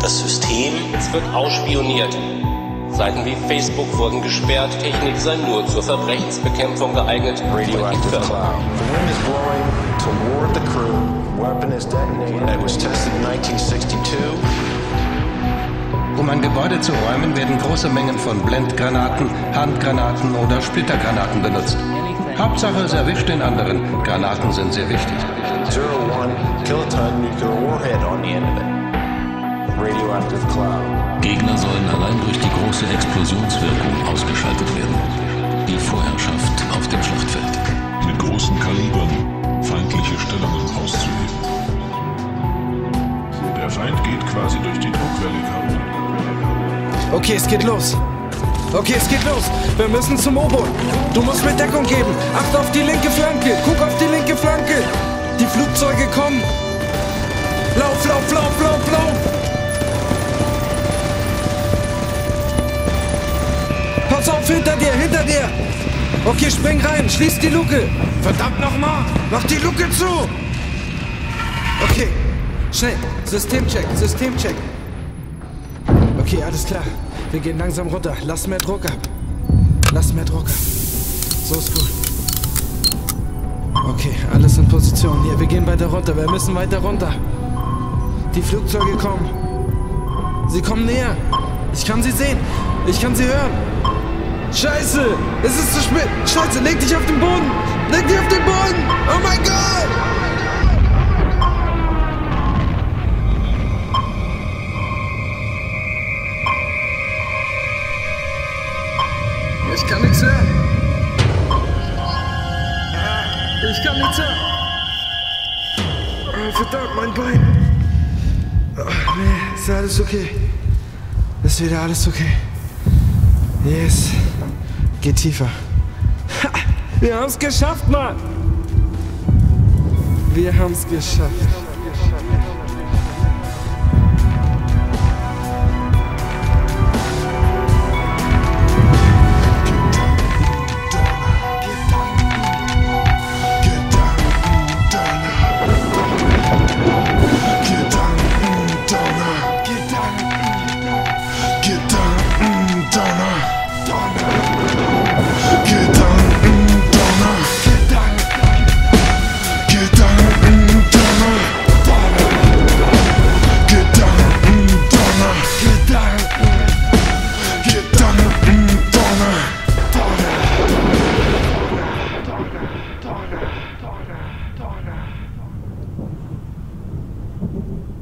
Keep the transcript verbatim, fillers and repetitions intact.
Das System, es wird ausspioniert. Seiten wie Facebook wurden gesperrt, Technik sei nur zur Verbrechensbekämpfung geeignet. Radioactive cloud. The wind is blowing toward the crew. Weapon is detonated. It was tested in nineteen sixty-two. Um ein Gebäude zu räumen, werden große Mengen von Blendgranaten, Handgranaten oder Splittergranaten benutzt. Hauptsache, es erwischt den anderen. Granaten sind sehr wichtig. zero one kiloton nuclear warhead on the end of it. Radioactive cloud. Gegner sollen allein durch die große Explosionswirkung ausgeschaltet werden. Die Vorherrschaft auf dem Schlachtfeld. Mit großen Kalibern feindliche Stellungen auszuheben. Der Feind geht quasi durch die Druckwelle kaum. Okay, es geht los. Okay, es geht los. Wir müssen zum U-Boot. Du musst mir Deckung geben. Achte auf die linke Flanke. Guck auf die linke Flanke. Die Flugzeuge kommen. Lauf, lauf, lauf, lauf, lauf. Pass auf, hinter dir, hinter dir. Okay, spring rein. Schließ die Luke. Verdammt nochmal. Mach die Luke zu. Okay, schnell. Systemcheck, Systemcheck. Okay, alles klar. Wir gehen langsam runter. Lass mehr Druck ab. Lass mehr Druck ab. So ist gut. Okay, alles in Position. Hier, wir gehen weiter runter. Wir müssen weiter runter. Die Flugzeuge kommen. Sie kommen näher. Ich kann sie sehen. Ich kann sie hören. Scheiße! Es ist zu spät. Scheiße, leg dich auf den Boden. Leg dich auf den Boden. Oh mein Gott! Ich kann nichts hören. Ich kann nichts hören. Oh, verdammt, mein Bein. Oh, nee, ist alles okay. Ist wieder alles okay. Yes. Geh tiefer. Ha, wir haben's geschafft, Mann. Wir haben's geschafft. Donner.